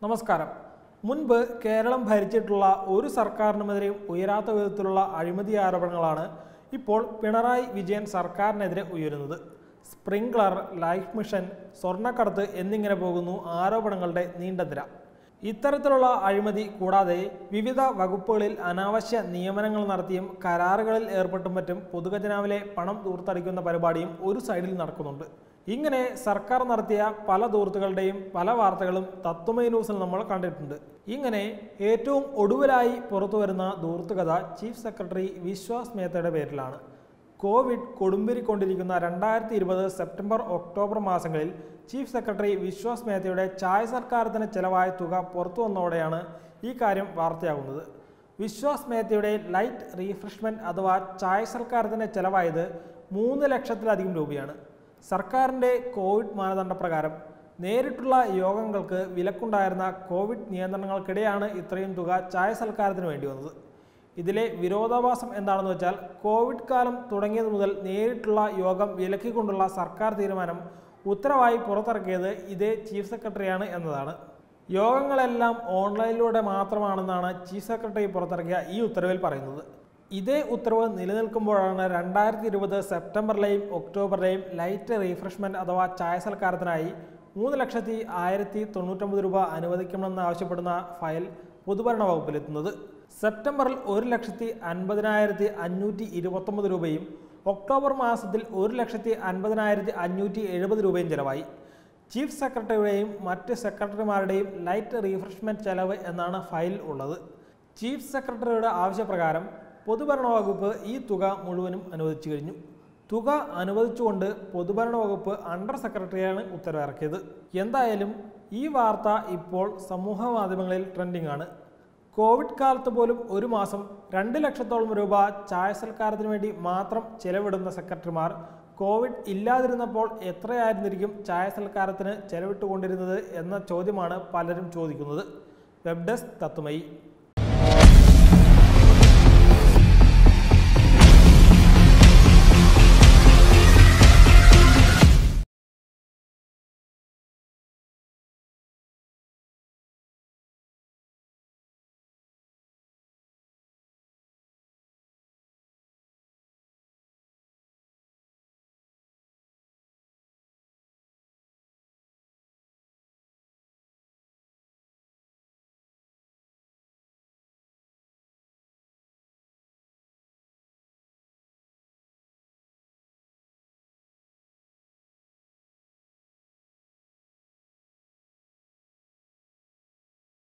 നമസ്കാരം. മുൻപ് കേരളം ഭരിച്ചിട്ടുള്ള ഒരു സർക്കാരിനുമെതിരെയും ഉയരാത്ത വിധത്തിലുള്ള അഴിമതി ആരോപണങ്ങളാണ് ഇപ്പോൾ പിണറായി വിജയൻ സർക്കാരിനെതിരെ ഉയരുന്നത്. സ്പ്രിംഗ്ലർ, ലൈഫ് മിഷൻ, സ്വർണ്ണക്കടത്ത് എന്നിങ്ങനെ പോകുന്നു ആരോപണങ്ങളുടെ നീണ്ട നിര. ഇത്തരത്തിലുള്ള അഴിമതി കൂടാതെ വിവിധ വകുപ്പുകളിൽ അനാവശ്യ നിയമനങ്ങൾ നടത്തിയും കരാറുകളിൽ ഏർപ്പെട്ടും മറ്റും പൊതുഖജനാവിലെ പണം ദൂർത്തടിക്കുന്ന പരിപാടിയും ഒരു സൈഡിൽ നടക്കുന്നുണ്ട്. ഇങ്ങനെ സർക്കാർ നടത്തിയ പല ദൂർത്തുകളുടെയും പല വാർത്തകളും തത്വമൈ ന്യൂസിൽ നമ്മൾ കണ്ടിട്ടുണ്ട്. ഇങ്ങനെ ഏറ്റവും ഒടുവിലായി പുറത്തു വരുന്ന ദൂർത്തുകഥ ചീഫ് സെക്രട്ടറി വിശ്വാസ് മേത്തയുടെ പേരിലാണ്. കോവിഡ് കൊടുമ്പിരിക്കൊണ്ടിരിക്കുന്ന 2020 സെപ്റ്റംബർ ഒക്ടോബർ മാസങ്ങളിൽ ചീഫ് സെക്രട്ടറി വിശ്വാസ് മേത്തയുടെ ചായ സൽക്കാരത്തിന് ചെലവായ തുക പുറത്തു വന്നതോടെയാണ് ഈ കാര്യം വാർത്തയാകുന്നത്. വിശ്വാസ് മേത്തയുടെ ലൈറ്റ് റീഫ്രഷ്മെൻറ്റ് അഥവാ ചായ സൽക്കാരത്തിന് ചെലവായത് 3 ലക്ഷത്തിലധികം രൂപയാണ്. സർക്കാരിൻ്റെ കോവിഡ് മാനദണ്ഡപ്രകാരം നേരിട്ടുള്ള യോഗങ്ങൾക്ക് വിലക്കുണ്ടായിരുന്ന കോവിഡ് നിയന്ത്രണങ്ങൾക്കിടെയാണ് ഇത്രയും തുക ചായ സൽക്കാരത്തിന് വേണ്ടി വന്നത്. ഇതിലെ വിരോധാഭാസം എന്താണെന്ന് വെച്ചാൽ കോവിഡ് കാലം തുടങ്ങിയത് മുതൽ നേരിട്ടുള്ള യോഗം വിലക്കിക്കൊണ്ടുള്ള സർക്കാർ തീരുമാനം ഉത്തരവായി പുറത്തിറക്കിയത് ഇതേ ചീഫ് സെക്രട്ടറിയാണ് എന്നതാണ്. യോഗങ്ങളെല്ലാം ഓൺലൈനിലൂടെ മാത്രമാണെന്നാണ് ചീഫ് സെക്രട്ടറി പുറത്തിറക്കിയ ഈ ഉത്തരവിൽ പറയുന്നത്. ഇതേ ഉത്തരവ് നിലനിൽക്കുമ്പോഴാണ് 2020 സെപ്റ്റംബറിലെയും ഒക്ടോബറിലെയും ലൈറ്റ് റീഫ്രഷ്മെൻറ്റ് അഥവാ ചായ സൽക്കാരത്തിനായി 3,1099 രൂപ അനുവദിക്കണമെന്ന് ആവശ്യപ്പെടുന്ന ഫയൽ പൊതുഭരണ വകുപ്പിലെത്തുന്നത്. സെപ്റ്റംബറിൽ 1,50,529 രൂപയും ഒക്ടോബർ മാസത്തിൽ 1,50,570 രൂപയും ചെലവായി. ചീഫ് സെക്രട്ടറിയുടെയും മറ്റ് സെക്രട്ടറിമാരുടെയും ലൈറ്റ് റീഫ്രഷ്മെൻറ്റ് ചെലവ് എന്നാണ് ഫയലിൽ ഉള്ളത്. ചീഫ് സെക്രട്ടറിയുടെ ആവശ്യപ്രകാരം പൊതുഭരണ വകുപ്പ് ഈ തുക മുഴുവനും അനുവദിച്ചു കഴിഞ്ഞു. തുക അനുവദിച്ചുകൊണ്ട് പൊതുഭരണ വകുപ്പ് അണ്ടർ സെക്രട്ടറിയാണ് ഉത്തരവിറക്കിയത്. എന്തായാലും ഈ വാർത്ത ഇപ്പോൾ സമൂഹ മാധ്യമങ്ങളിൽ ട്രെൻഡിംഗ് ആണ്. കോവിഡ് കാലത്ത് പോലും ഒരു മാസം 2 ലക്ഷത്തോളം രൂപ ചായ സൽക്കാരത്തിന് വേണ്ടി മാത്രം ചെലവിടുന്ന സെക്രട്ടറിമാർ കോവിഡ് ഇല്ലാതിരുന്നപ്പോൾ എത്രയായിരുന്നിരിക്കും ചായ സൽക്കാരത്തിന് ചെലവിട്ടുകൊണ്ടിരുന്നത് എന്ന ചോദ്യമാണ് പലരും ചോദിക്കുന്നത്. വെബ് ഡെസ്ക് തത്വമൈ.